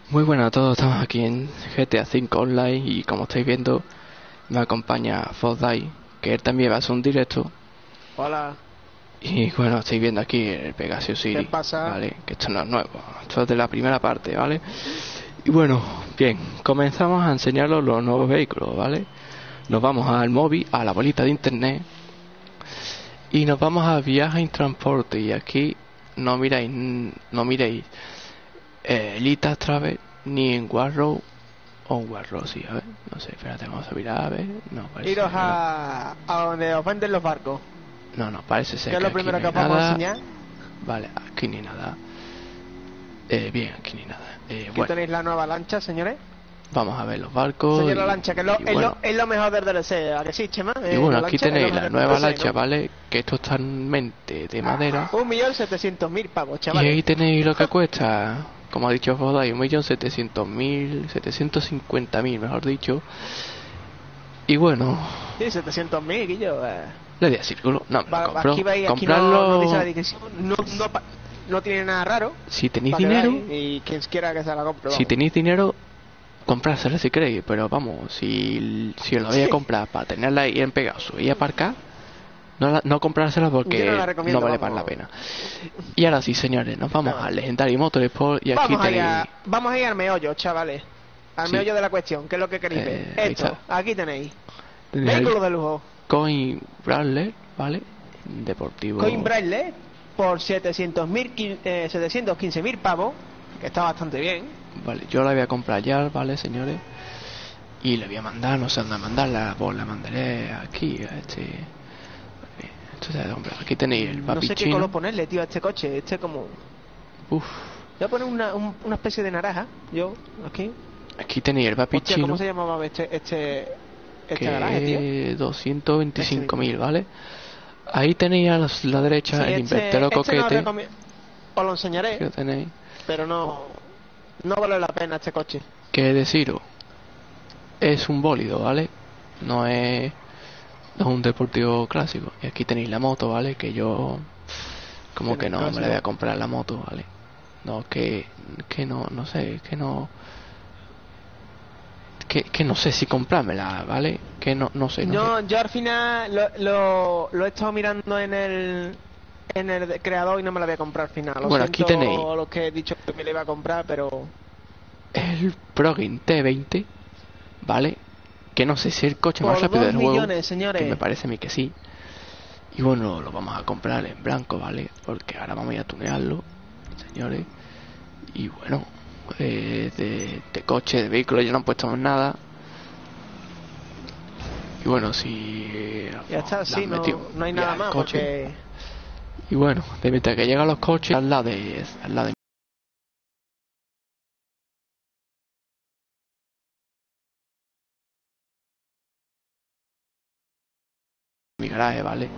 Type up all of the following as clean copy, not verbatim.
Muy buenas a todos, estamos aquí en GTA V Online y como estáis viendo me acompaña Fosdai, que él también va a hacer un directo. Hola. Y bueno, estáis viendo aquí el Pegasus City, ¿Qué pasa? ¿vale? Que esto no es nuevo, esto es de la primera parte, ¿vale? Y bueno, bien, comenzamos a enseñaros los nuevos vehículos, ¿vale? Nos vamos al móvil, a la bolita de internet y nos vamos a viaje en transporte y aquí no miréis Elite Travel ni en Warrow o Warrow, sí, a ver, no sé, espérate, vamos a mirar, a ver, no parece. Iros a donde os venden los barcos. No, parece ser ¿Qué es que lo primero aquí no que hay os vamos a nada. enseñar? Vale, aquí ni nada. Bien, aquí ni nada. Aquí Bueno, tenéis la nueva lancha, señores. vamos a ver los barcos. Señor, la lancha, que bueno, es lo mejor del DLC. ¿A que sí, Chema? y bueno, La aquí lancha es tenéis lo la mejor nueva del DLC, lancha, ¿no? ¿vale? Que esto es totalmente de madera. 1.700.000 pavos, Y chavales. ahí tenéis lo que cuesta, como ha dicho Fodai, 1.700.000, 750.000, mejor dicho. Y bueno, Sí, 700.000, Guillo. le di a círculo, no me lo compro. Aquí veis, aquí Comprarlo, no dice la dirección. No tiene nada raro. si tenéis Para que dinero, veáis, y quien quiera que se la compre, si vamos. tenéis dinero, comprársela si queréis, pero vamos, si os la voy a comprar para tenerla ahí en Pegasus y aparcar, no comprársela porque Yo no la no recomiendo, vale vamos. para la pena. Y ahora sí, señores, nos vamos al Legendary Motorsport y aquí tenéis. Vamos a ir al meollo, chavales. Al Sí. meollo de la cuestión. ¿Qué es lo que queréis ver? Ahí Esto, está. aquí tenéis. Tenéis Vehículos el de lujo. Coin Bradley, ¿vale? Deportivo. Coin Braille por 715.000 pavos. Que está bastante bien. Vale, yo la voy a comprar ya, ¿vale, señores? Y le voy a mandar, no sé dónde mandarla, pues la mandaré aquí, a este. Entonces, hombre, aquí tenéis el papi No sé qué chino. color ponerle, tío, a este coche. Este como... Uf. Voy a poner una especie de naranja. Yo, aquí. Aquí tenéis el papi Hostia, chino. ¿cómo se llamaba este Que garaje, tío? 225.000, ¿vale? Ahí tenéis a la derecha Sí, el invertero no coquete. os lo enseñaré. Que lo tenéis. Pero no vale la pena este coche. Que deciros, es un bólido, ¿vale? No es un deportivo clásico. Y aquí tenéis la moto, ¿vale? Que yo como que no me la voy a comprar la moto, ¿vale? No, que no sé, que no sé si comprármela, ¿vale? Que no sé. No, yo al final lo he estado mirando en el creador y no me la voy a comprar al final. Bueno, aquí tenéis lo que he dicho que me la iba a comprar, pero... el Progin T20, ¿vale? Que no sé si es el coche por más rápido del 2 juego, millones, señores. que me parece a mí que sí. Y bueno, lo vamos a comprar en blanco, ¿vale? Porque ahora vamos a ir a tunearlo, señores. Y bueno, de coche, de vehículo ya no han puesto más nada. Y bueno, si Ya está, sí, no hay nada más, porque... Y bueno, de mientras que llegan los coches al lado de mi garaje, ¿vale?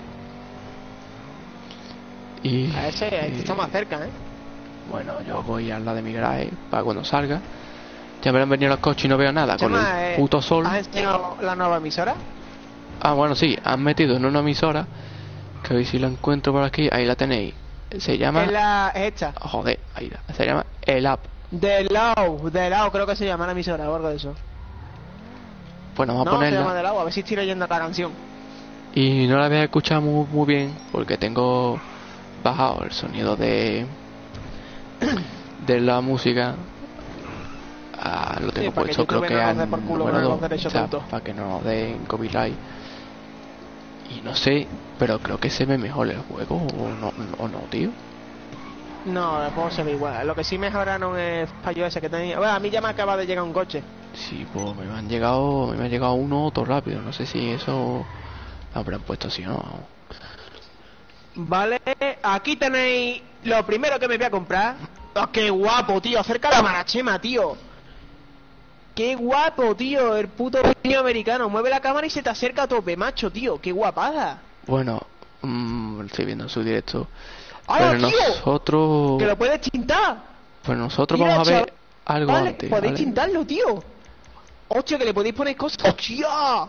Y A este está más cerca, ¿eh? bueno, yo voy al lado de mi garaje para cuando salga. Ya me han venido los coches y no veo nada con el puto sol. ¿Has enseñado la nueva emisora? Ah, bueno, sí, han metido en una emisora, que hoy si la encuentro por aquí, ahí la tenéis. Se llama... Es esta. Joder, ahí se llama El App. De Lao, creo que se llama la emisora o algo de eso. Pues vamos a Se ponerla. llama De Lao, a ver si estoy leyendo la canción. Y no la voy a escuchar muy bien, porque tengo bajado el sonido de la música. Lo tengo puesto, creo que al número 2, o sea, para que no nos den copyright. Y no sé, pero creo que se ve mejor el juego, o no, tío. No, el juego se ve igual. Lo que sí mejoraron es fallo ese que tenía. Bueno, a mí ya me acaba de llegar un coche. Sí, pues me han llegado uno todo rápido. No sé si eso lo habrán puesto así o no. Vale, aquí tenéis lo primero que me voy a comprar. Oh, qué guapo, tío. Acerca la marachema, tío. Qué guapo, tío. El puto niño americano. Mueve la cámara y se te acerca a tope, macho, tío. Qué guapada. Bueno, estoy viendo su directo. ¡Hala, pero tío! nosotros... ¡Que lo puedes tintar! Pues nosotros Mira, vamos a ver algo vale, antes, podéis ¿vale? tintarlo, tío. Hostia, que le podéis poner cosas. ¡Hostia!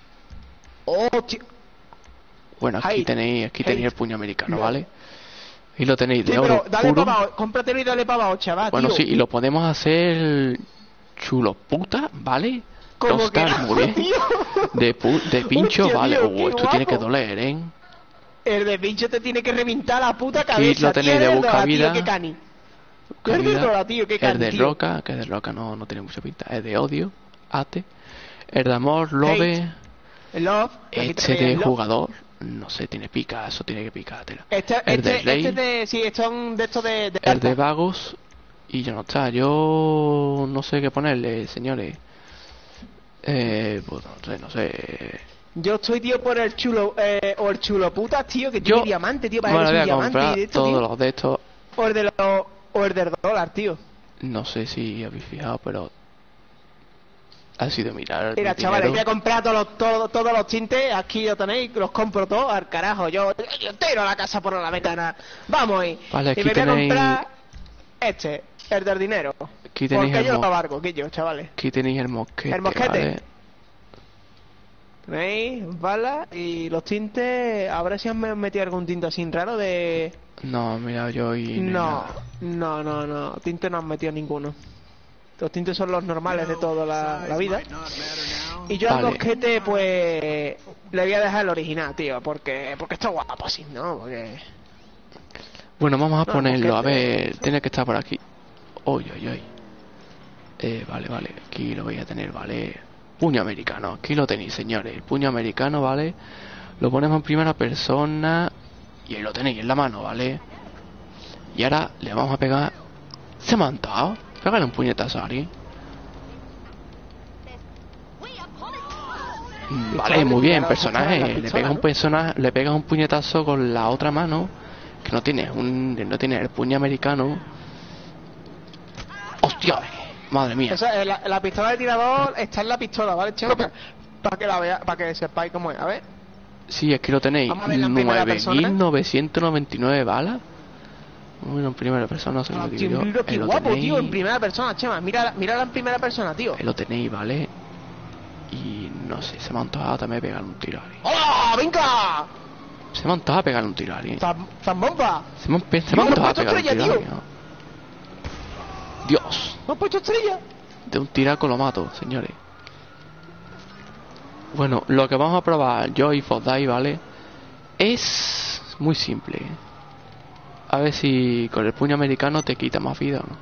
Hostia. Bueno, aquí tenéis el puño americano, ¿vale? Y lo tenéis de Sí, oro pero dale puro. para abajo, cómpratelo y dale para abajo, chaval, Bueno, tío. sí, y lo podemos hacer chulo puta, ¿vale? Como Dos que stars, no, muy bien. tío. De pincho, Hostia, vale. tío, qué Esto tiene que guapo. doler, ¿eh? El de pincho te tiene que reventar la puta Aquí cabeza. lo tenéis Tío, de eres busca Dora, vida. tío, qué cani. Busca Es de vida. Dora, tío, qué Es cani, de tío. roca, que es de roca no tiene mucha pinta. Es de odio, ate. El de amor, Hate. love. El love. Aquí Este tenéis de el love. jugador, no sé, tiene pica, eso tiene que picártela. Este, El de rey, este de... Sí, estos son de estos de el alta. de vagos. Y ya no está. Yo no sé qué ponerle, señores. Pues no sé. Yo estoy, tío, por el chulo... o el chulo putas, tío, que Yo tiene diamante, tío. me Parece lo que voy es a un diamante y comprar de esto, todos tío. los de estos. O el de los... O el del dólar, tío. No sé si habéis fijado, pero ha sido mirar Mira, mi chavales, voy a dinero. comprar todos los tintes. Aquí lo tenéis, los compro todos. Al carajo, yo tiro la casa por la ventana. Vamos ahí. Vale, Y aquí me voy a tenéis, comprar este, el del dinero. aquí tenéis Porque el yo lo mo- abarco, que yo, chavales. aquí tenéis el mosquete, El mosquete. ¿vale? ¿Veis? Balas y los tintes. A ver si han metido algún tinte así raro de. No, mira, yo y No, no. Tinte no han metido ninguno. Los tintes son los normales de toda la vida. Y yo al Vale. mosquete, pues. Le voy a dejar el original, tío. Porque está guapo así, ¿no? Porque. Bueno, vamos a No, ponerlo, a mosquete. ver, tiene que estar por aquí. Uy. Vale, aquí lo voy a tener, vale. Puño americano, aquí lo tenéis, señores. El puño americano, vale. Lo ponemos en primera persona. Y ahí lo tenéis en la mano, vale. Y ahora le vamos a pegar. Se me ha montado. Pégale un puñetazo a Ari. Vale, muy bien, personaje. Le pegas un puñetazo con la otra mano. Que no tiene el puño americano. ¡Hostia! Madre mía. La pistola de tirador está en la pistola, ¿vale, chaval? Para que la vea, para que sepáis cómo es. A ver. Sí, aquí lo tenéis. Vamos a verla en primera persona. 9.999 balas. Bueno, en primera persona se lo digo yo. Mira, qué Ahí lo guapo, tenéis. tío, en primera persona, Chema. Mírala en primera persona, tío. Ahí lo tenéis, ¿vale? Y no sé, se me ha antojado también pegar un tiro a alguien. ¡Hola! ¡Venga! Se me ha antojado pegar un tiro a alguien. ¡Zambomba! Se me ha Tío, antojado puesto pegar un estrella, tiro a tío. alguien. ¿No? Dios. ¡Me has puesto estrella! De un tiraco lo mato, señores. Bueno, lo que vamos a probar yo y Fodai, ¿vale? Es muy simple. A ver si con el puño americano te quita más vida o no.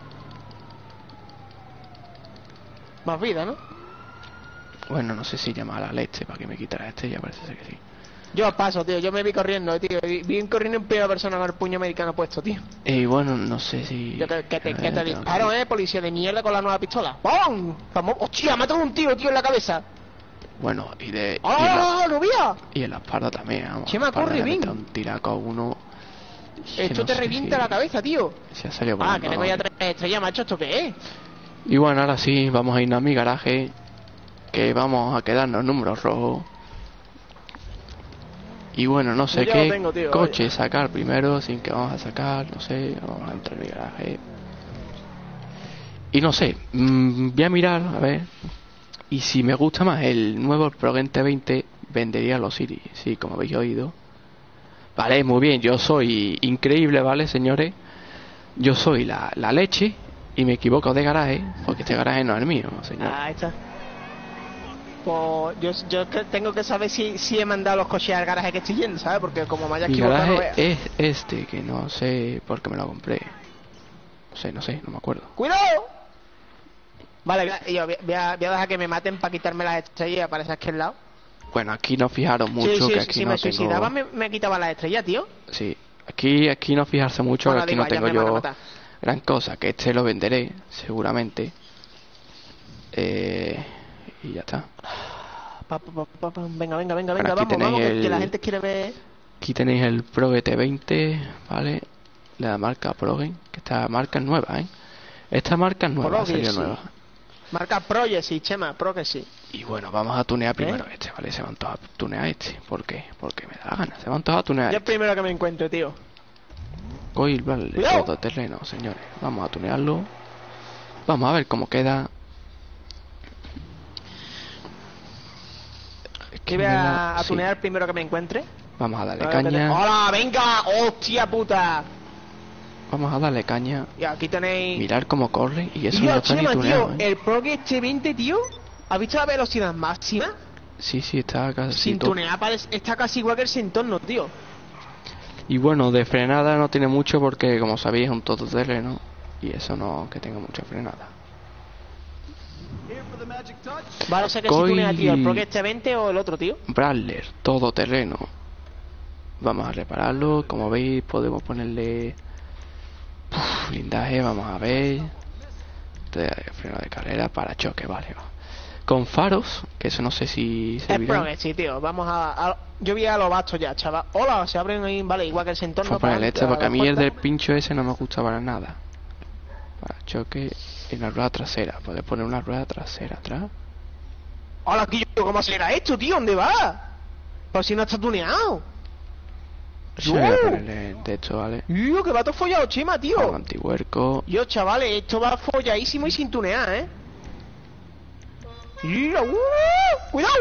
Más vida, ¿no? Bueno, no sé si llama a la leche para que me quite la estrella, parece ser que sí. Yo paso, tío. Yo me vi corriendo, tío. Vi corriendo en primera persona con el puño americano puesto, tío. Y bueno, no sé si... Yo que te tengo disparo, policía de mierda con la nueva pistola. ¡Bum! ¡Hostia! ¡Mata un tío en la cabeza! Bueno, y de... ¡Ah, no vía! Y en la espalda también, vamos. Chema, Para corre, le meter ven. un tiraco a uno... que Esto no te sé revienta si- la cabeza, tío. Si ha salido Ah, volando, que tengo ¿no? ya 3 estrellas, macho. ¿Esto qué es? Y bueno, ahora sí, vamos a irnos a mi garaje. Que vamos a quedarnos números rojos. Y bueno, no sé Yo ya qué lo tengo, tío, coche vaya. sacar primero, sin que vamos a sacar, no sé, vamos a entrar en mi garaje. Y no sé, voy a mirar, a ver. Y si me gusta más el nuevo Progrente 20, vendería los Siri, sí, como habéis oído. Vale, muy bien, yo soy increíble, ¿vale, señores? Yo soy la leche y me equivoco de garaje, porque este garaje no es el mío, señor. Ahí está. Pues yo que tengo que saber si he mandado los coches al garaje que estoy yendo, ¿sabes? Porque como me haya Mi equivocado, no garaje veas. es este, que no sé por qué me lo compré. No sé, no me acuerdo. ¡Cuidado! Vale, yo voy a dejar que me maten para quitarme las estrellas y aparece aquí al lado. Bueno, aquí no fijaros mucho, que aquí si no me suicidaba tengo... me quitaba las estrellas, tío. Sí, aquí no fijarse mucho, Bueno, que aquí da no igual, ya tengo me van a yo matar. gran cosa, que este lo venderé, seguramente. Y ya está. Venga, Bueno, aquí vamos, tenéis que la el- gente quiere ver. Aquí tenéis el Pro GT20, ¿vale? La marca Progen, que esta marca es nueva, ¿eh? Esta marca es nueva, Progen, salió sí. nueva. Marca Pro, sí, Chema, Pro que sí. Y bueno, vamos a tunear primero este, ¿vale? Se me antoja tunear este. ¿Por qué? Porque me da la gana. Se me antoja tunear Yo el este. primero que me encuentre, tío. Hoy, vale, ¡Cuidado! todo terreno, señores. Vamos a tunearlo. Vamos a ver cómo queda. Es Que que voy me a sí. tunear el primero que me encuentre. Vamos a darle A ver, caña. ¡Hola, venga! ¡Hostia puta! Vamos a darle caña. Y aquí tenéis... Mirar cómo corre. Y eso Tío, no está ni Chema, tuneado, tío, el Progress T20, tío. ¿Has visto la velocidad máxima? Sí, está casi Sin todo. tunear, está casi igual que el Sentorno, tío. Y bueno, de frenada no tiene mucho porque, como sabéis, es un todoterreno. Y eso no que tenga mucha frenada. Vale, no sé qué si Coi- tunea, tío, el Progress T20 o el otro, tío. Bradler, todoterreno. Vamos a repararlo. Como veis, podemos ponerle blindaje. Vamos a ver. Freno de carrera, para choque, vale. Con faros, que eso no sé si Es servirá. Progress, sí, tío. Vamos yo vi a los bastos ya, chaval. Hola, se abren ahí, vale, igual que el Sentorno. Vamos a ponerle este porque a mí el puerta. del pincho ese no me gusta para nada. Para choque en la rueda trasera. Puedes poner una rueda trasera atrás. Hola, tío, ¿cómo será esto, tío? ¿Dónde va? Pues si no está tuneado. Yo voy a ponerle de esto, ¿vale? Tío, que va todo follado, Chema, tío. Con antihuerco. Yo, chavales, esto va folladísimo y sin tunear, ¿eh? Mira, ¡cuidado!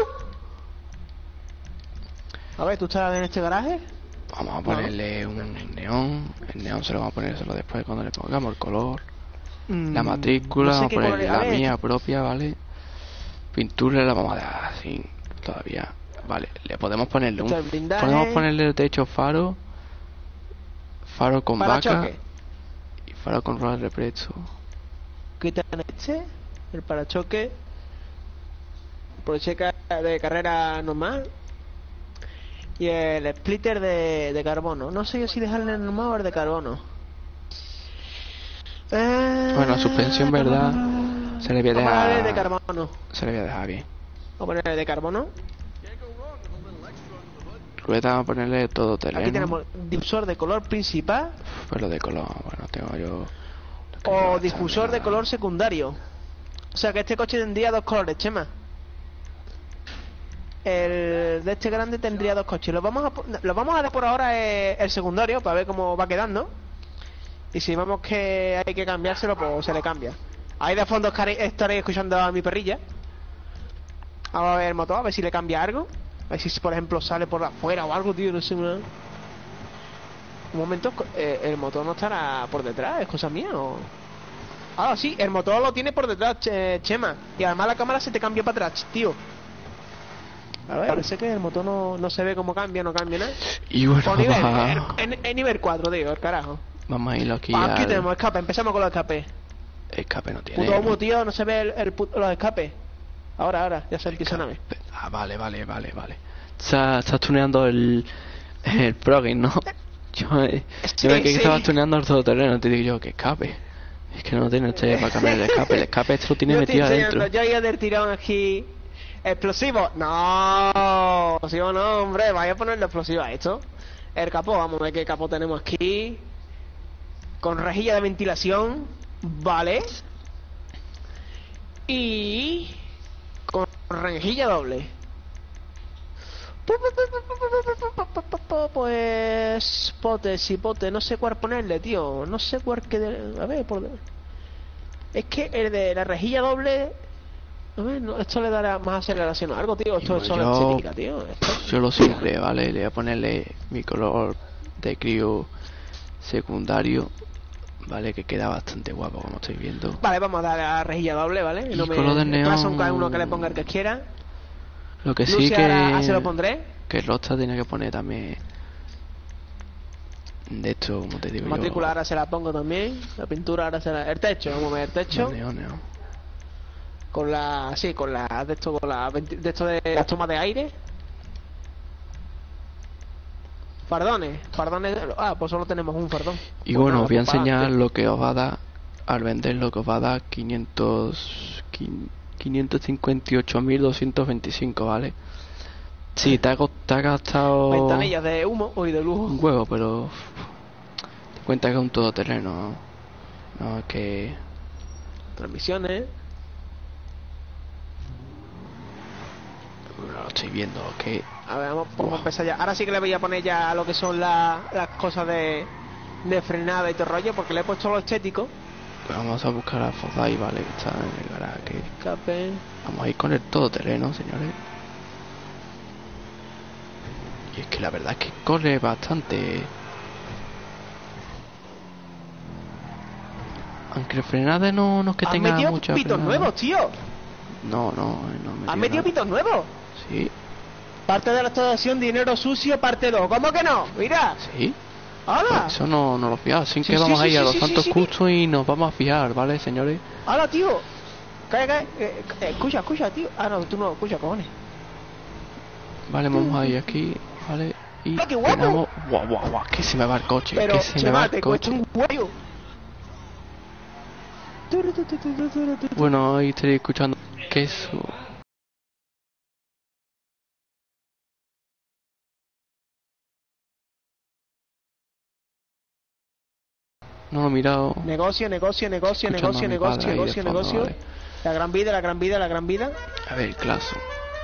A ver, ¿tú estás en este garaje? Vamos a ponerle un neón. El neón se lo vamos a poner solo después cuando le pongamos el color. La matrícula, no sé vamos a qué ponerle color- a la ver, mía propia, ¿vale? Pintura la vamos a dejar así todavía. Vale, le podemos ponerle Esto es blindaje. podemos ponerle de hecho faro. Faro con vaca. Parachoque. Y faro con rueda de represo. Quitan el parachoque. Broche de carrera normal. Y el splitter de carbono. No sé yo si dejarle el normal o el de carbono. Bueno, la suspensión, ¿verdad? Se le voy a Vamos a darle el de dejar. carbono. Se le voy a dejar bien. Vamos a poner el de carbono. Rueda, vamos a ponerle todo terreno. Aquí tenemos difusor de color principal Pues lo de color, bueno, tengo yo. o difusor de color secundario. O sea que este coche tendría dos colores, Chema. El de este grande tendría dos coches. Lo vamos a dar por ahora el secundario para ver cómo va quedando. Y si vemos que hay que cambiárselo, pues se le cambia. Ahí de fondo estaréis escuchando a mi perrilla. Vamos a ver el motor, a ver si le cambia algo. A ver si por ejemplo sale por afuera o algo, tío, no sé. Un momento, el motor no estará por detrás, ¿es cosa mía o...? Ah, sí, el motor lo tiene por detrás, Chema. Y además la cámara se te cambia para atrás, tío. A ver, parece que el motor no se ve cómo cambia, no cambia nada. Y bueno, Por nivel, vamos a, en nivel 4, tío, el carajo. vamos a irlo aquí Aquí al tenemos escape, empezamos con los escapes. escape, no tiene. Puto humo, tío, no se ve los escapes. Ahora, ya se empieza a ver. Ah, vale. Estás tuneando el plugin, ¿no? Yo me quedé que estabas tuneando el todoterreno, te digo yo, que escape. Es que no tiene usted para cambiar el escape. El escape esto lo tiene Yo estoy metido enseñando, adentro. yo iba del tirón aquí. ¿Explosivo? No, explosivo no, hombre, vaya a ponerle explosivo a esto. El capó, vamos a ver qué capó tenemos aquí. Con rejilla de ventilación, vale. Y con rejilla doble. Pues pote, no sé cuál ponerle, tío. No sé cuál que... A ver, es que el de la rejilla doble... A ver, esto le dará más aceleración o algo, tío. Esto es solo estética, tío. Yo lo simple, ¿vale? Le voy a ponerle mi color de crío secundario, ¿vale? Que queda bastante guapo, como estáis viendo. Vale, vamos a dar a la rejilla doble, ¿vale? Y color de neón... Son cada uno que le ponga el que quiera. Lo que sí Lucy, que... ahora se lo pondré. Que el Rosta tiene que poner también... De esto, como te digo Matrícula ahora se la pongo también. La pintura ahora se la... El techo, vamos a ver el techo. Neón. Con la... Sí, con la... De esto, con la... De esto de las tomas de aire. Fardones. Ah, pues solo tenemos un fardón. Y Pues bueno, nada, os voy a pues para enseñar adelante. lo que os va a dar al vender, lo que os va a dar 558.225, ¿vale? Sí, te ha gastado Ventanillas de humo y de lujo. un huevo, pero te cuenta que es un todoterreno, ¿no? No, es que Transmisiones. bueno, lo estoy viendo, que A ver, vamos a empezar ya. Ahora sí que le voy a poner ya lo que son las cosas de frenada y todo el rollo, porque le he puesto lo estético. vamos a buscar a Fozai, ¿vale? Que está en el garaje. Escape. Vamos a ir con el todoterreno, señores. Y es que la verdad es que corre bastante. Aunque el frenade no es que ¿Has tenga metido mucha pitos frenada. nuevos, tío? No he ¿Has metido metido nada. pitos nuevos? Sí, Parte de la restauración, dinero sucio, parte 2. ¿Cómo que no? Mira. sí. ¡Hala! Pues eso no lo fijáis. Así Sí, que sí, vamos a sí, ir a sí, los sí, Santos sí. Custos y nos vamos a fijar, ¿vale, señores? ¡Hala, tío! Calla. Escucha, tío. Ah, no, tú no escucha, cojones. Vale, vamos a ir aquí, ¿vale? Y ¡Ah, qué guapo! frenamos. Guau, que se me va el coche, Pero, que se me va Chema, el te cuesta coche. un huevo. Bueno, ahí estoy escuchando queso. No lo he mirado. Negocio. Escuchando a mi padre ahí de fondo, vale. La gran vida. A ver, claso.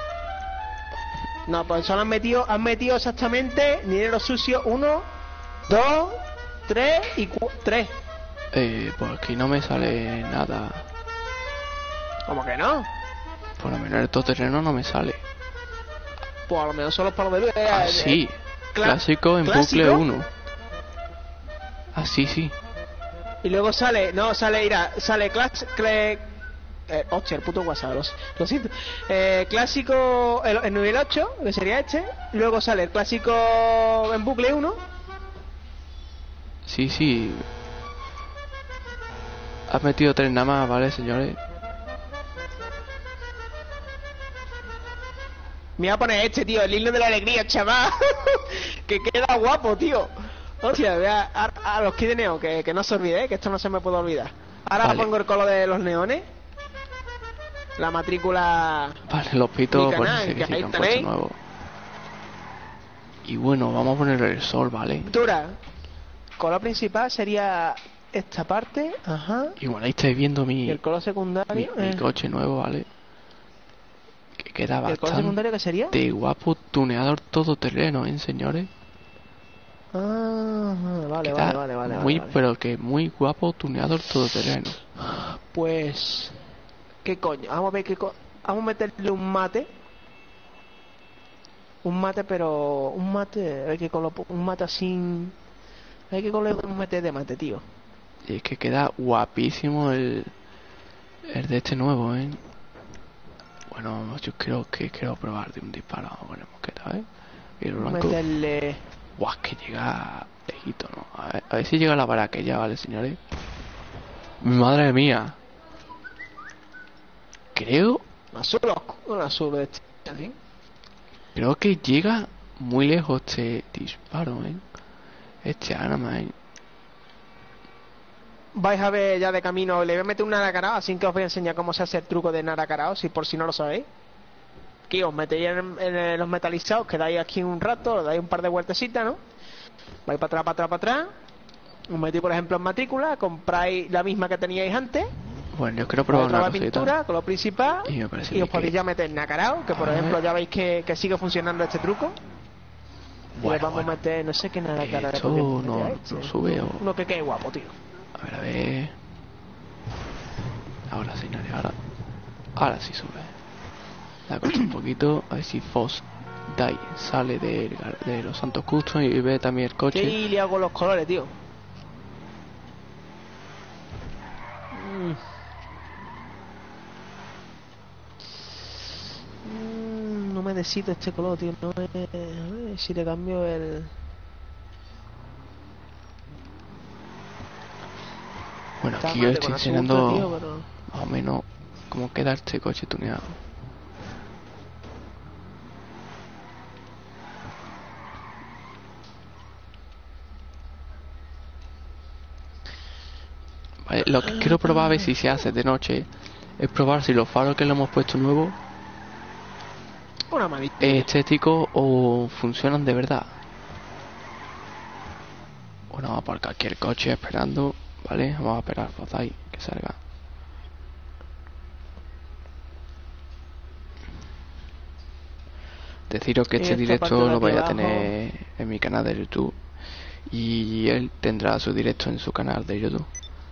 No, pues solo han metido exactamente dinero sucio 1, 2, 3 y 3. Pues aquí no me sale nada. ¿Cómo que no? Por lo menos el todoterreno no me sale. Pues a lo mejor solo para ver. Ah, sí. Clásico en bucle 1. Ah, sí. Y luego sale hostia, el puto WhatsApp, lo siento. Clásico, el nivel 8, que sería este. Luego sale el clásico en bucle 1. Sí. Has metido 3 nada más, ¿vale, señores? Me voy a poner este, tío, el himno de la alegría, chaval. Que queda guapo, tío. Hostia, vea, a los kits de neo, que no se olvide, que esto no se me puede olvidar. Ahora Vale. pongo el color de los neones. La matrícula. Vale, los pitos Mi pues canal, sí que que ahí han puesto tenéis. nuevo. Y bueno, vamos a poner el sol, ¿vale? Pintura. Color principal sería esta parte. Ajá. Y bueno, ahí estáis viendo Y mi el color secundario. coche nuevo, ¿vale? Que queda ¿Y el color secundario qué sería? bastante guapo, tuneador todoterreno, ¿eh, señores? Ah, vale, Queda vale. muy, pero que muy guapo, tuneador todoterreno. Pues. ¿Qué coño? Vamos a ver vamos a meterle un mate. Un mate, pero. Un mate. Hay que un mate así. Hay que coger un mate de mate, tío. Y es que queda guapísimo el de este nuevo, ¿eh? Bueno, yo quiero probar de un disparo con el mosqueta, ¿eh? Y el blanco. Meterle. Guau, que llega lejito, ¿no? A ver si llega la vara que ya, ¿vale, señores? Madre mía. Creo Un azul de este. ¿Sí? Creo que llega muy lejos este disparo, ¿eh? Este arma, ¿eh? Vais a ver ya de camino. Le voy a meter un naracarao, así que os voy a enseñar cómo se hace el truco de naracarao, si por si no lo sabéis. Aquí os metéis en los metalizados, quedáis aquí un rato, le dais un par de vueltecitas, ¿no? Vais para atrás. Os metéis, por ejemplo, en matrícula, compráis la misma que teníais antes. Bueno, yo quiero probar Otra una vez cosita. pintura, color principal. Y me parece Y os que- podéis ya meter nacarao, que por A ejemplo ver. ya veis que sigue funcionando este truco. Y le vamos a meter, no sé qué naracarao. Esto no sube o... Uno que quede guapo, tío. A ver. Ahora, señores, ahora sí sube. La corto un poquito. A ver si Foss Dai sale de los Santos Custom y ve también el ¿Qué coche. le hago los colores, tío? No me decido este color, tío. No me... A ver si le cambio el... Bueno, Está aquí mal yo de estoy con azul, enseñando tío, pero... más o menos cómo queda este coche tuneado. Vale, lo que quiero probar a ver si se hace de noche es probar si los faros que le hemos puesto nuevos Una manita. estéticos o funcionan de verdad. Bueno, vamos a aparcar aquí el coche esperando, ¿vale? Vamos a esperar, pues ahí, que salga. Deciros que este Esta directo parte de lo aquí voy a abajo. tener en mi canal de YouTube y él tendrá su directo en su canal de YouTube.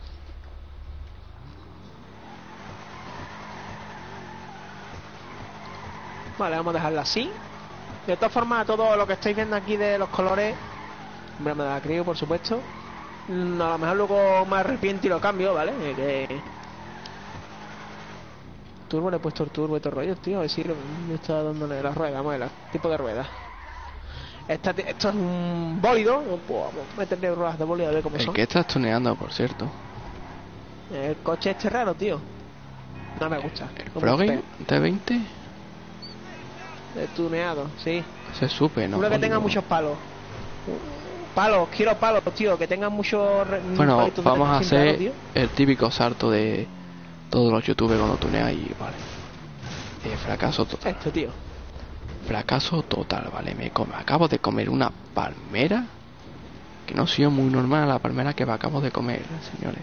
Vale, vamos a dejarla así. De todas formas, todo lo que estáis viendo aquí de los colores, hombre, me da acrílico, por supuesto. A lo mejor luego me arrepiento y lo cambio, ¿vale? Que... Turbo, le he puesto el turbo y todo el rollo, tío. A ver si me está dándole las ruedas, vamos a ver, el tipo de ruedas. Esto es un bólido, pues vamos a meterle ruedas de bólido a ver cómo son. ¿Qué estás tuneando, por cierto? El coche este raro, tío. No me gusta. ¿El Froggy T20? Tuneado, sí. Se supe, ¿no? Uno que tenga muchos palos. Quiero palos, tío. Que tengan muchos... Bueno, vamos a hacer el típico salto de todos los youtubers cuando tunean y vale. Fracaso total. Esto, tío. Fracaso total, vale. Acabo de comer una palmera. Que no ha sido muy normal la palmera que me acabo de comer, señores.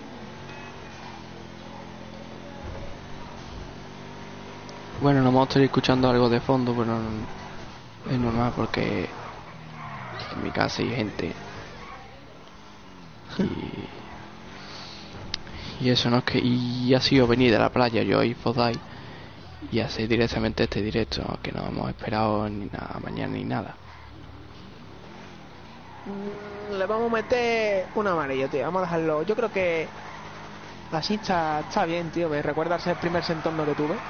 Bueno, nos vamos a estar escuchando algo de fondo, pero es normal porque en mi casa hay gente. Y eso no es que... Y ha sido venir de la playa yo y Fodai y hacer directamente este directo, que no hemos esperado ni nada mañana ni nada. Le vamos a meter un amarillo, tío. Vamos a dejarlo. Yo creo que así está bien, tío. Me recuerda a ser el primer sentorno que tuve.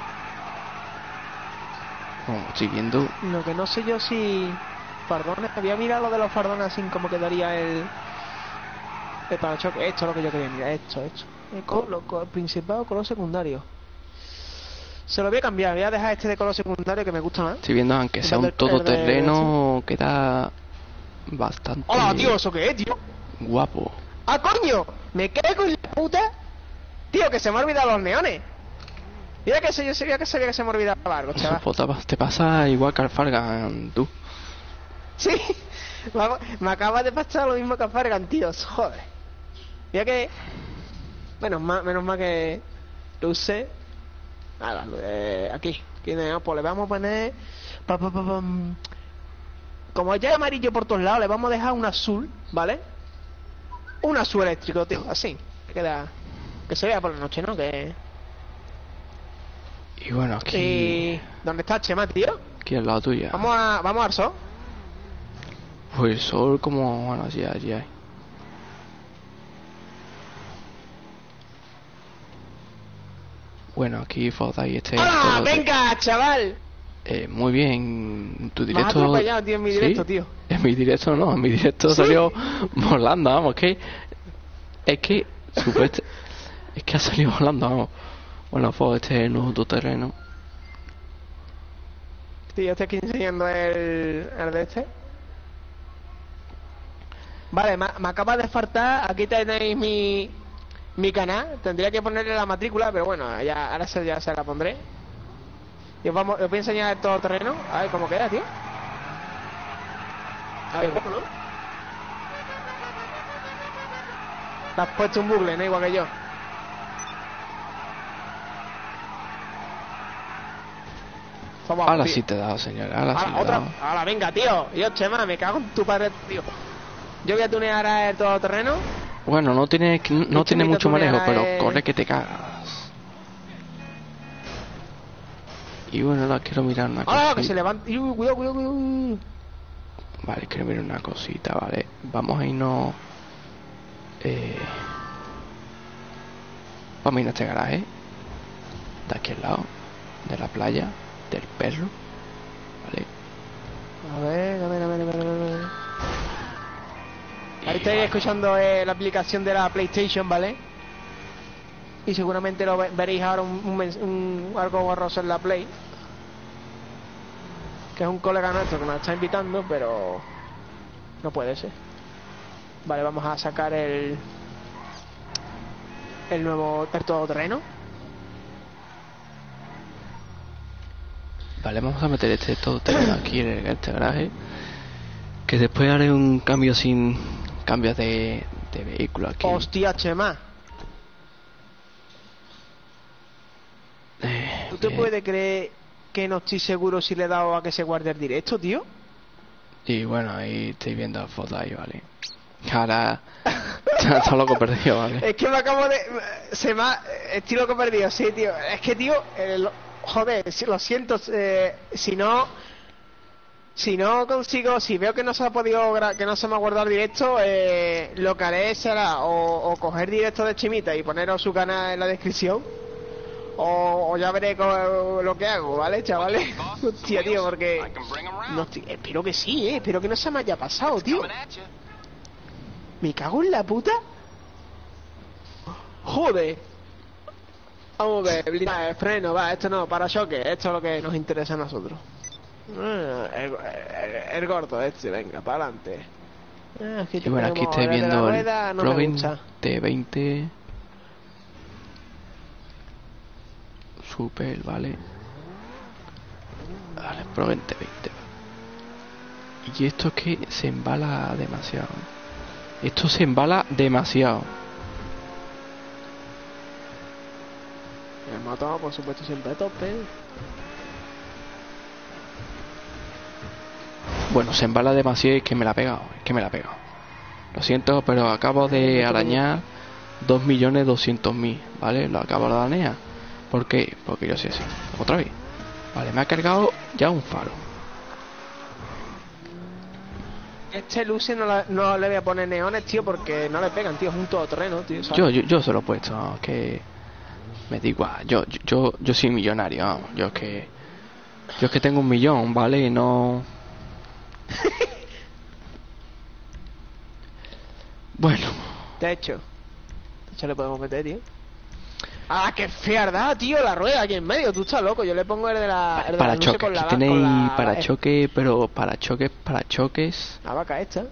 Bueno, siguiendo. Lo que no sé yo si fardones. Había mirado lo de los fardones así como quedaría el parachoque. Esto es lo que yo quería mirar. Esto. El principal o color secundario. Se lo voy a cambiar. Voy a dejar este de color secundario que me gusta más. Estoy viendo, aunque sea un todoterreno, queda bastante. ¡Hola, tío! ¿Eso qué es, tío? Guapo. ¡Ah, coño! Me cago en la puta. Tío, que se me han olvidado los neones. Mira que yo sabía que se me olvidaba algo, chaval. Te pasa igual que al Fargan, tú. Sí, me acaba de pasar lo mismo que al Fargan, tío. Joder. Mira que... menos mal que lo usé. Nada, aquí pues le vamos a poner... Como ya hay amarillo por todos lados, le vamos a dejar un azul, ¿vale? Un azul eléctrico, tío, así. Que se vea por la noche, ¿no? Y bueno, aquí... ¿Y dónde está Chema, tío? Aquí al lado tuya. Vamos al sol. Pues el sol como... Bueno, allí hay. Bueno, aquí Foda y este... ¡Hola! ¡Venga, chaval! Muy bien, tu directo... Me has atropellado, tío, en mi directo, ¿Sí? tío. En mi directo no, en mi directo ¿Sí? salió volando, vamos, es que ha salido volando, vamos. Bueno, Foda, este es el nuevo todoterreno. Sí, yo estoy aquí enseñando el de este. Vale, me acaba de faltar. Aquí tenéis mi canal. Tendría que ponerle la matrícula, pero bueno, ahora ya se la pondré. Y os voy a enseñar el todoterreno. A ver cómo queda, tío. A ver, ¿no? Te has puesto un bucle, ¿no? Igual que yo. Ahora sí te he dado, señor. Ahora sí otra. Ahora, venga, tío. Yo, Chema, me cago en tu padre, tío. Yo voy a tunear ahora el todoterreno. Bueno, no tiene mucho manejo, pero corre que te cagas. Y bueno, ahora quiero mirar una cosa. ¡Ah, que se levanta! Cuidado. Vale, quiero mirar una cosita, vale. Vamos a irnos... Vamos a irnos a este garaje. De aquí al lado. De la playa. Del perro. Vale. A ver. Ahí estáis escuchando la aplicación de la PlayStation, ¿vale? Y seguramente lo veréis ahora algo borroso en la Play. Que es un colega nuestro que nos está invitando, pero no puede ser. Vale, vamos a sacar el nuevo todoterreno. Vale, vamos a meter este todoterreno aquí en este garaje. Que después haré un cambio sin cambios de vehículo aquí. Hostia, Chema. ¿Tú te puedes creer que no estoy seguro si le he dado a que se guarde el directo, tío? Y bueno, ahí estoy viendo la foto ahí, vale. Ahora está loco perdido, vale. Es que me acabo de... Estoy loco perdido, sí, tío. Es que, tío, joder, lo siento, si no... Si no consigo, si veo que no se ha podido que no se me ha guardado el directo, lo que haré será o coger directo de Chimita y poneros su canal en la descripción, o ya veré lo que hago, ¿vale, chavales? Hostia, tío, porque no espero que sí, espero que no se me haya pasado, tío. Me cago en la puta. Joder. Vamos a ver, blindaje, freno, va, esto no, parachoques, esto es lo que nos interesa a nosotros. El gordo este, venga, para adelante. Y bueno, aquí estoy viendo el plugin T20 Super, ¿vale? Vale, plugin T20. Y esto es que se embala demasiado. Esto se embala demasiado. El motor, por supuesto, siempre a tope. Bueno, se embala demasiado y es que me la ha pegado. Es que me la ha pegado. Lo siento, pero acabo de arañar 2.200.000, ¿vale? Lo acabo de arañar. ¿Por qué? Porque yo sé así. Otra vez. Vale, me ha cargado ya un faro. Este luce no le voy a poner neones, tío, porque no le pegan, tío. Es un todoterreno, tío, ¿sabes? Yo se lo he puesto, que me da igual. Yo soy millonario, vamos. Yo es que tengo 1.000.000, ¿vale? Y no... Bueno. De hecho le podemos meter, tío. Ah, qué feardad, tío, la rueda aquí en medio. Tú estás loco. Yo le pongo el de la parachoques. Aquí tenéis parachoques, pero parachoques. La vaca esta.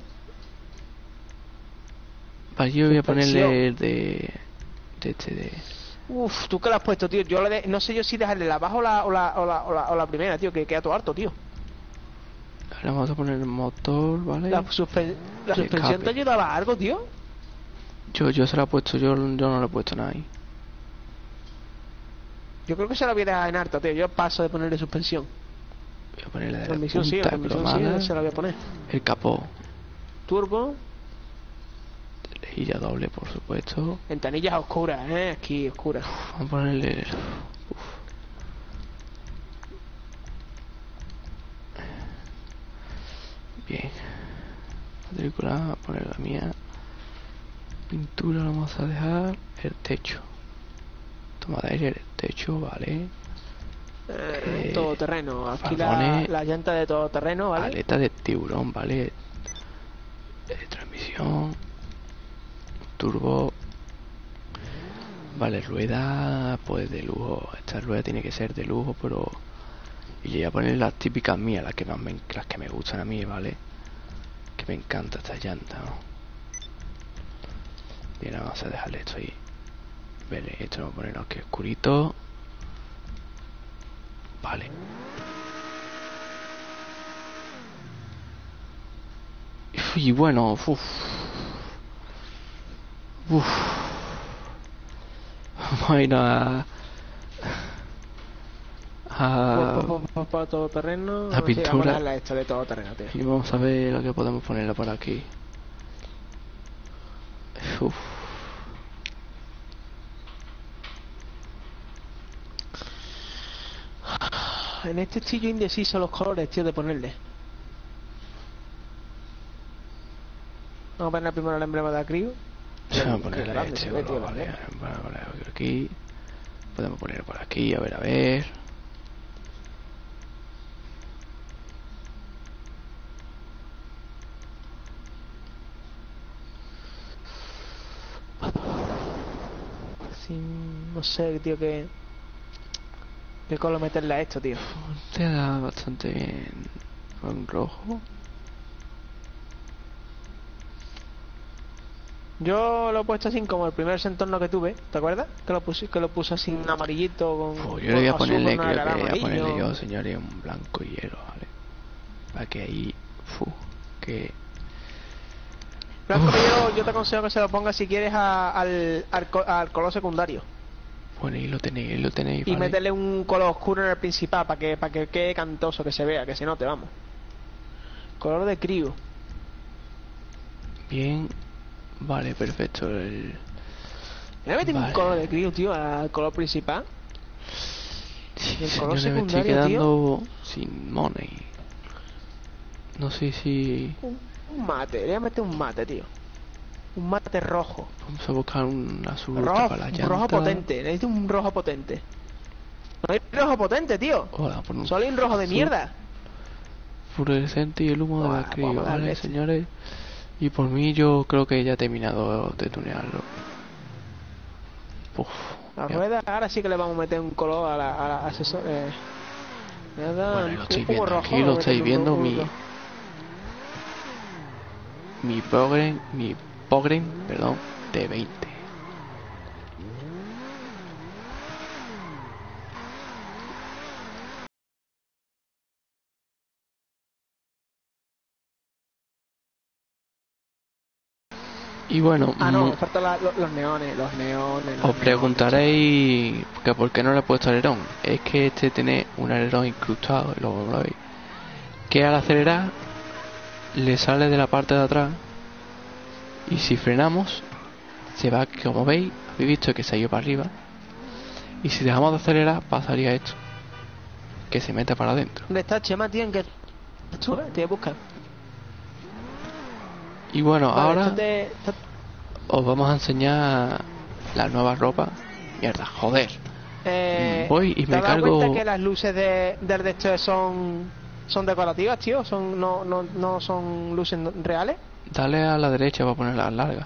Vale, yo voy a ponerle el de Uf, ¿tú qué le has puesto, tío? Yo no sé yo si dejarle la baja o la primera, tío, que queda todo harto, tío. Ahora vamos a poner el motor, ¿vale? La suspensión te ayudaba a algo, tío. Yo se la he puesto, yo no le he puesto nada ahí. Yo creo que se la voy a dejar en harta, tío. Yo paso de ponerle suspensión. Voy a ponerle de transmisión, sí, la transmisión sí, se la voy a poner. El capó. Turbo. Lejilla doble, por supuesto. Ventanillas oscuras, aquí oscuras. Vamos a ponerle... Bien. Matrícula, a poner la mía. Pintura la vamos a dejar. El techo. Toma de aire, el techo, vale. Todoterreno. Aquí la llanta de todoterreno, ¿vale? Aleta de tiburón, ¿vale? Transmisión. Turbo. Vale, rueda pues de lujo. Esta rueda tiene que ser de lujo, pero... Y yo voy a poner las típicas mías, las que me gustan a mí, ¿vale? Que me encanta esta llanta, ¿no? Bien, vamos a dejarle esto ahí. Vale, esto lo vamos a poner aquí oscurito. Vale. Y bueno, vamos a ir a todoterreno. La pintura. Sí, esto de todoterreno, tío. Y vamos a ver lo que podemos ponerlo por aquí. Uf. En este estilo indeciso los colores, tío, de ponerle. Vamos a poner primero el emblema de Acrio. Vamos a ponerle este, vale, aquí. Podemos ponerlo por aquí, a ver. No sé, tío, qué color meterle a esto, tío. Te da bastante bien con rojo. Yo lo he puesto así como el primer entorno que tuve, ¿te acuerdas? Que lo puse así en amarillito con... Yo le voy a ponerle, creo que voy a ponerle yo, señores, un blanco y hielo, ¿vale? Para que ahí... que... Blanco y hielo, yo te aconsejo que se lo pongas si quieres al color secundario. Bueno, y lo tenéis, ¿vale? Y meterle un color oscuro en el principal para que quede cantoso, que se vea, que se note, vamos. Color de crío. Bien. Vale, perfecto. ¿Me meter un color de crío, tío, al color principal? Sí, el color secundario, me estoy quedando, tío, sin money. No sé si... Un mate, le voy a meter un mate, tío. Un mate rojo. Vamos a buscar un azul Rojo, para la un llanta. rojo potente, necesito un rojo potente. No hay rojo potente, tío. Hola, por un Solo hay un rojo de azul mierda. fluorescente y el humo de la crío, vamos a darle ¿vale, este. señores? Y por mí yo creo que ya he terminado de tunearlo. Uf, La ya. rueda, ahora sí que le vamos a meter un color a la asesor. Bueno, ahí lo estáis un poco viendo, rojo, aquí vamos lo a estáis meterle viendo, un mi Pogren, perdón, de 20. Y bueno, Ah, no, me faltan los neones, os preguntaréis que por qué no le he puesto alerón. Es que este tiene un alerón incrustado, y luego lo veis, que al acelerar le sale de la parte de atrás y si frenamos se va, como veis, habéis visto que se ha ido para arriba, y si dejamos de acelerar pasaría esto, que se mete para adentro. ¿Dónde está Chema, tío? ¿En qué? Te voy a buscar. Y bueno, Vale, ahora os vamos a enseñar la nueva ropa. Mierda, joder. Voy y ¿te me has dado cargo. cuenta que las luces del de esto son decorativas, tío? No son luces reales. Dale a la derecha para ponerlas largas.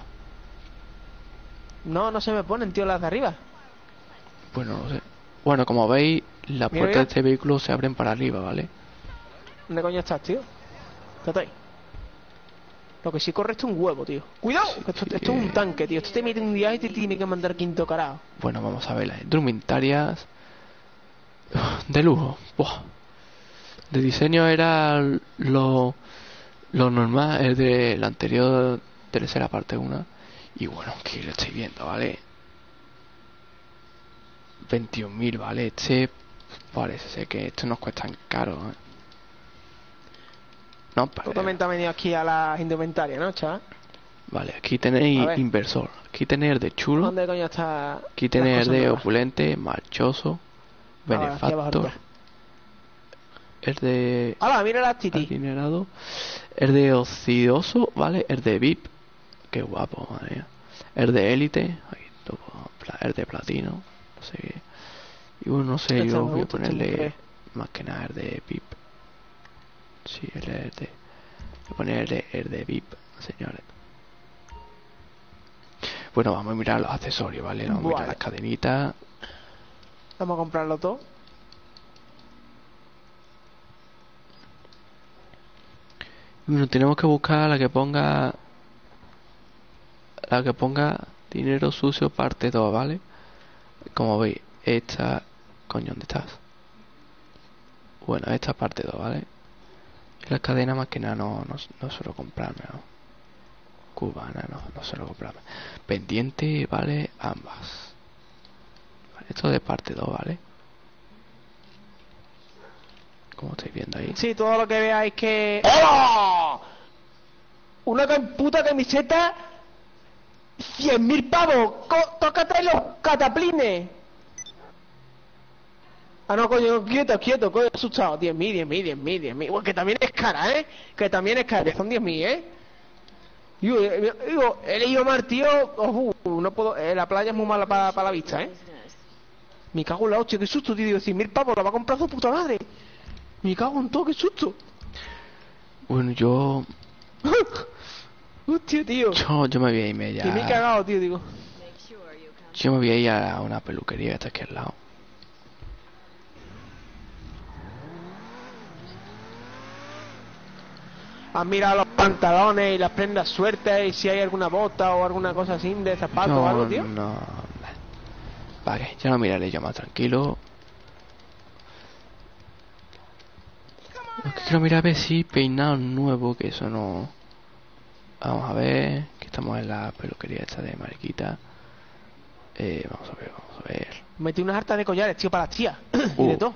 No se me ponen, tío, las de arriba. Bueno, no sé. Bueno, como veis, las Mira, puertas de mira. este vehículo se abren para arriba, ¿vale? ¿Dónde coño estás, tío? Estate ahí. Lo que sí corre esto es un huevo, tío. ¡Cuidado! Que esto es un tanque, tío. Esto te mete un día y te tiene que mandar quinto carajo. Bueno, vamos a ver las indumentarias de lujo. Buah. De diseño era lo normal, es de la anterior tercera parte 1. Y bueno, aquí lo estoy viendo, ¿vale? 21.000, ¿vale? Parece ser que esto nos cuesta caro, ¿eh? No, Tú también te has venido aquí a las indumentarias, ¿no, chaval? Vale, aquí tenéis inversor. Aquí tenéis el de chulo. ¿Dónde coño está? Aquí tenéis el de opulente, marchoso, benefactor. El de... ¡Hala, mira la titi! adinerado. El de ocioso, ¿vale? El de VIP. Qué guapo, madre mía. El de élite. El de platino. No sé qué. Y bueno, no sé, yo voy a ponerle más que nada el de VIP. Sí, el de... voy a poner el de VIP, señores. Bueno, vamos a mirar los accesorios, ¿vale? Vamos a mirar las cadenitas. Vamos a comprarlo todo. Bueno, tenemos que buscar la que ponga dinero sucio parte 2, ¿vale? Como veis, esta... coño, ¿dónde estás? Bueno, esta parte 2, ¿vale? Y las cadenas más que nada no suelo comprarme, ¿no? Cubana, no suelo comprarme. Pendiente, ¿vale? Ambas. Vale, esto de parte 2, ¿vale? Como estáis viendo ahí. Sí, todo lo que veáis que... ¡Hola! Una puta camiseta... 100.000 pavos. Tócate los cataplines. Ah, no, coño, quieto, coño, asustado. 10.000. Bueno, que también es cara, ¿eh? Que también es cara, son 10.000, ¿eh? Digo, he leído mal, tío. No puedo... la playa es muy mala para la vista, ¿eh? Me cago en la hostia, qué susto, tío. Digo, 100.000 pavos, la va a comprar su puta madre. Me cago en todo, qué susto. Bueno, yo... hostia, tío. Yo me voy a irme ya... que me he cagado, tío, digo. Yo me voy a ir a una peluquería que está aquí al lado. ¿Has mirado los pantalones y las prendas sueltas y si hay alguna bota o alguna cosa así de zapatos o algo, tío? No. Vale, ya lo miraré yo más tranquilo. Lo que quiero mirar a ver si peinado nuevo, que eso no... Vamos a ver, que estamos en la peluquería esta de Mariquita. Vamos a ver. Metí unas hartas de collares, tío, para las tías. Y de todo.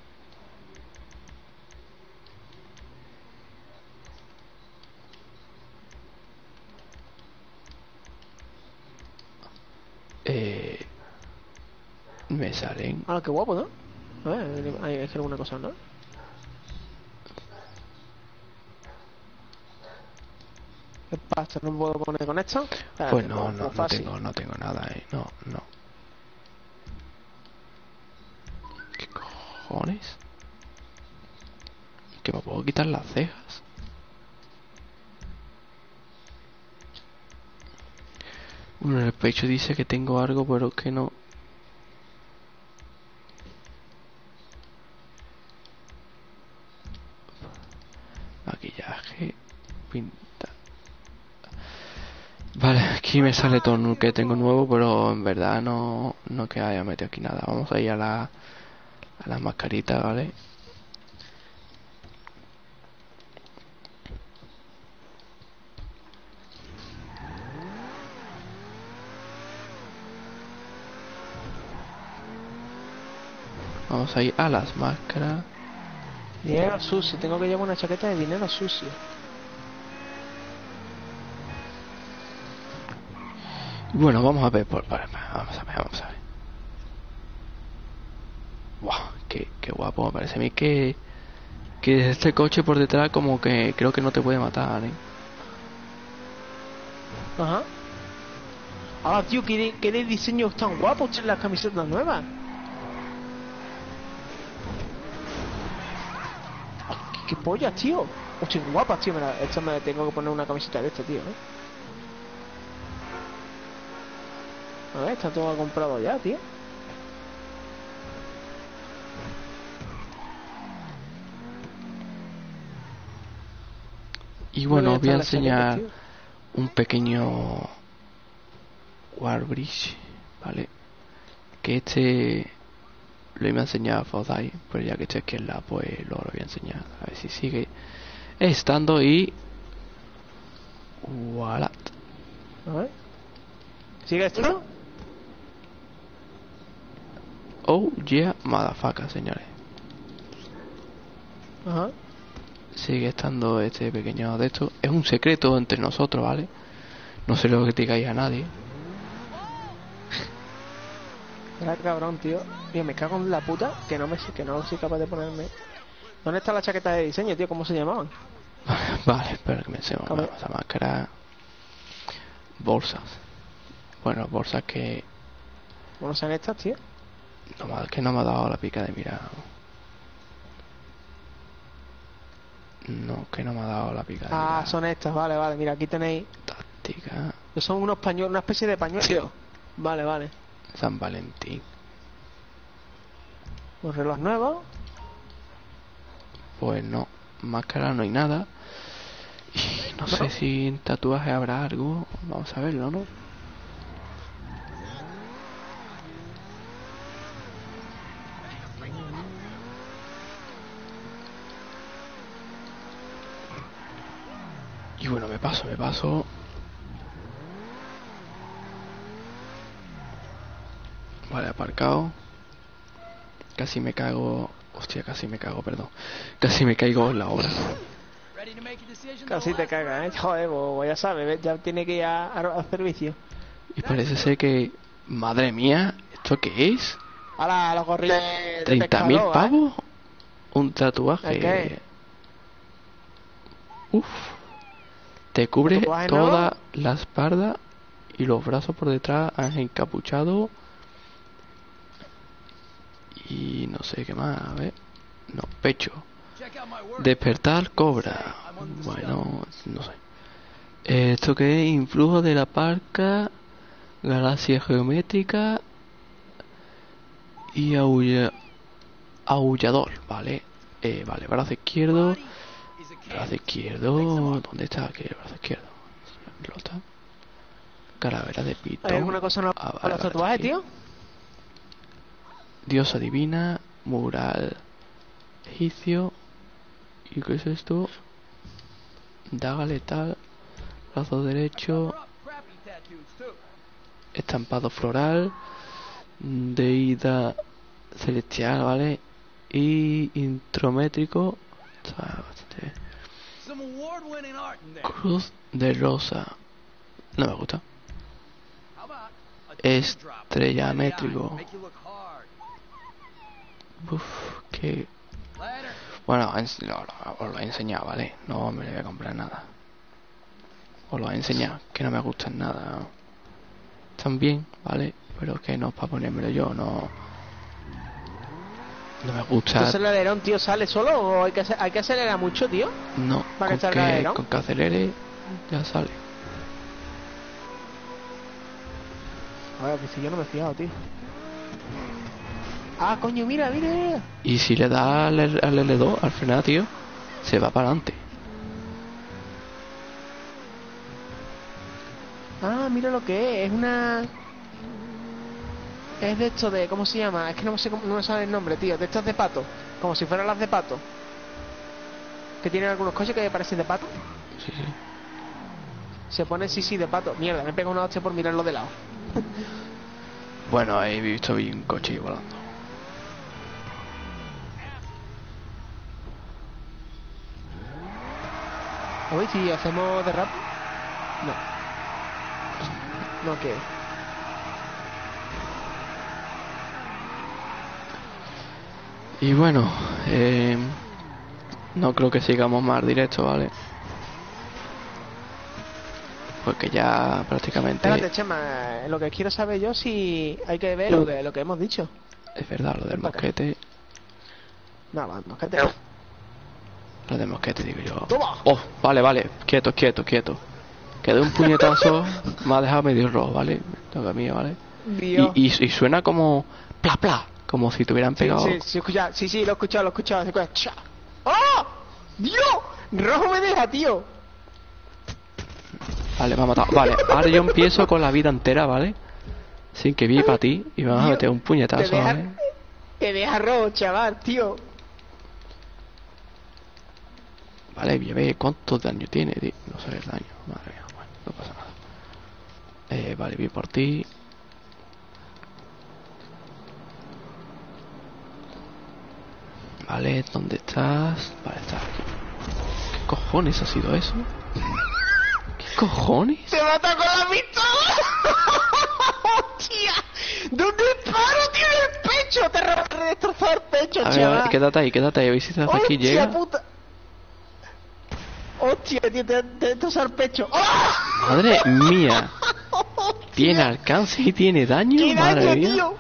Me salen... Ah, qué guapo, ¿no? A ver, hay que alguna cosa, ¿no? ¿Qué pasa? ¿No puedo poner con esto? Pues no tengo nada ahí. No. ¿Qué cojones? ¿Que me puedo quitar las cejas? Bueno, en el pecho dice que tengo algo, pero que no. Maquillaje, pinta. Vale, aquí me sale todo lo que tengo nuevo, pero en verdad no que haya metido aquí nada. Vamos a ir a las mascaritas, ¿vale? Vamos a ir a las máscaras. Dinero sucio, tengo que llevar una chaqueta de dinero sucio. Bueno, vamos a ver vamos a ver. Wow, qué guapo, me parece a mí que este coche por detrás como que creo que no te puede matar, ¿eh? Ajá. Ah, tío, qué de diseños tan guapos en las camisetas nuevas. ¿Qué pollas, tío? Hostia, guapas, tío. Esta me tengo que poner una camiseta de esta, tío, A ver, está todo comprado ya, tío. Y bueno, os voy a las enseñar chaquetas, un pequeño Warbridge, ¿vale? Que este lo iba a enseñar a Fodai, pero ya que estoy aquí en la, pues lo voy a enseñar. A ver si sigue estando y... Voilà. A ver. ¿Sigue esto? Oh yeah, motherfucker, señores. Ajá. Sigue estando este pequeño de esto. Es un secreto entre nosotros, ¿vale? No se lo digáis a nadie. Era cabrón, tío. Tío, me cago en la puta que no soy capaz de ponerme. ¿Dónde está la chaqueta de diseño, tío? ¿Cómo se llamaban? Vale, espera que me enseñemos. Vamos a máscara. Bolsas. Bueno, bolsas que... ¿Cómo son estas, tío? que no me ha dado la pica de mirar. No, que no me ha dado la pica de mirar. Ah, son estas, vale. Mira, aquí tenéis. Táctica. Son unos pañuelos, una especie de pañuelo. Vale. San Valentín. Un reloj nuevo. Pues no, máscara no hay nada. Y no sé si en tatuaje habrá algo. Vamos a verlo, ¿no? Y bueno, me paso. Vale, aparcado. Casi me cago, perdón. Casi me caigo en la obra. Casi te cagas, Joder, pues ya sabes, ya tiene que ir a servicio. Y parece ser que... Madre mía, ¿esto qué es? ¡Hala, los gorritos! 30.000 pavos. Un tatuaje. ¿Qué? Uf. Te cubre toda ¿no? la espalda y los brazos por detrás encapuchado. Y no sé qué más, a ver. No, pecho. Despertar cobra. Bueno, no sé. Esto que es influjo de la parca, galaxia geométrica y aullador, ¿vale? Vale, brazo izquierdo. ¿Dónde está aquí el brazo izquierdo? Rota. Calavera de pito. ¿Hay alguna cosa para los tatuajes, tío? Diosa divina, mural egipcio. ¿Y qué es esto? Daga letal, brazo derecho, estampado floral, deidad celestial, ¿vale? Y intrométrico, cruz de rosa, no me gusta. Estrella métrico. Uf, que... Bueno, os lo he enseñado, ¿vale? No me voy a comprar nada. os lo voy a enseñar, que no me gustan nada. Están bien, ¿vale? Pero que no es para ponérmelo yo, no me gusta. ¿Este acelerón, tío, sale solo o hay que acelerar mucho, tío? No, Para con que acelere ya sale. A ver, pues si yo no me he fijado, tío. Ah, coño, mira. Y si le da al L2 al frenar, tío, se va para adelante. Ah, mira lo que es una... Es de esto de... ¿Cómo se llama? Es que no me sale el nombre, tío. De estas de pato. Como si fueran las de pato. Que tienen algunos coches que parecen de pato. Sí. Se pone sí de pato. Mierda, me pego una hostia por mirarlo de lado. Bueno, he visto un coche volando. Oye, si hacemos de rap... No, ¿qué? Y bueno, no creo que sigamos más directo, ¿vale? Porque ya prácticamente... Espérate, Chema, lo que quiero saber yo si hay que ver lo que hemos dicho. Es verdad, lo del mosquete. No, va, mosquete. Lo del mosquete, digo yo. ¡Toma! Oh, vale, quieto. Que de un puñetazo me ha dejado medio rojo, ¿vale? Toca mío, ¿vale? Dios. Y suena como... Pla, como si te hubieran pegado... Sí, lo he escuchado. Se escucha. ¡Cha! ¡Oh! ¡Dios! Rojo me deja, tío. Vale, me ha matado. Vale, ahora yo empiezo con la vida entera, ¿vale? Sin que vi para ti y me vas a meter un puñetazo, ¿vale? Te deja rojo, chaval, tío. Vale, voy a ver cuánto daño tiene, tío. No sé el daño, madre mía, bueno, no pasa nada. Vale, voy por ti. Vale, ¿dónde estás? Vale, estás aquí. ¿Qué cojones ha sido eso? ¿Qué cojones? ¡Se mata con la pistola! ¡Hostia! ¿Dónde disparo? ¡Tiene el pecho! Te destrozó el pecho, a chaval. ver, quédate ahí, a ver si hasta aquí llega. Puta. ¡Hostia, tío! Te destrozó el pecho. ¡Oh! ¡Madre mía! Tiene alcance y tiene daño, ¡Qué madre daño, mía. tío!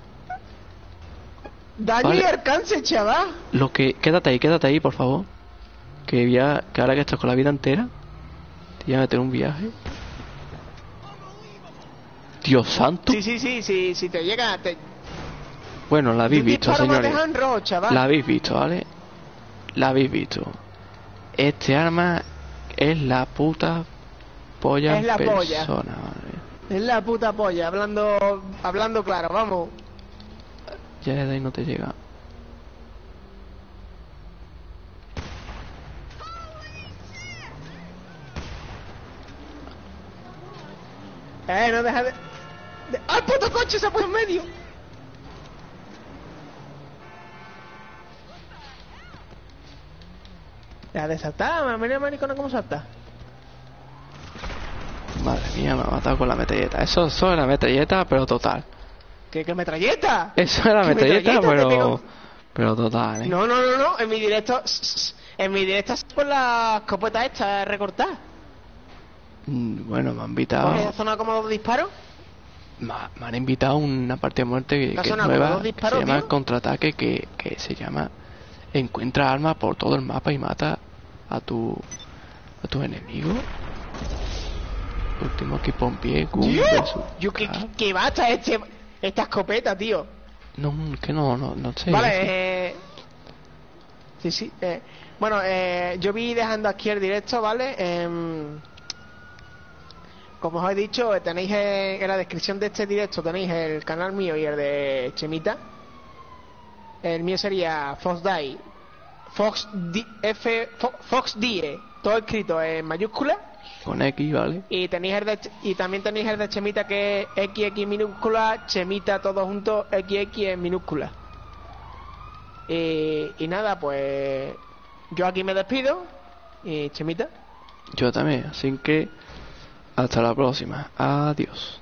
Daño Vale. y alcance, chaval. Quédate ahí, por favor. Que ahora que estás con la vida entera, te voy a meter un viaje. Dios santo. Sí, si te llega... Bueno, la habéis visto, señores. Chaval. La habéis visto, ¿vale? La habéis visto. Este arma es la puta polla Es la persona, polla. madre. Es la puta polla, hablando claro, vamos. Ya de ahí no te llega. No deja de... ¡Ah, el puto coche se ha puesto en medio! Deja de saltar, mira maricona cómo salta. Madre mía, me ha matado con la metralleta. Eso era metralleta, pero total. ¿Qué metralleta? Eso era ¿Qué metralleta, metralleta? pero total, ¿eh? No, en mi directo... En mi directo es por la escopeta esta recortada. Bueno, me han invitado... ¿Ha sonado como dos disparos? Me han invitado a una partida de muerte que es nueva, que se llama tío? Contraataque, que se llama encuentra armas por todo el mapa y mata a tu enemigo. Último equipo en pie, ¿Qué basta esta escopeta, tío? No, que no sé. Vale, sí. Bueno, yo vi dejando aquí el directo, ¿vale? Como os he dicho, tenéis en la descripción de este directo tenéis el canal mío y el de Chemita. El mío sería FoxDie, FoxDie, todo escrito en mayúscula. Con X, ¿vale? Y también tenéis el de Chemita, que es XX minúscula, Chemita todo junto, XX en minúscula. Y nada, pues yo aquí me despido. Y Chemita. Yo también, así que hasta la próxima. Adiós.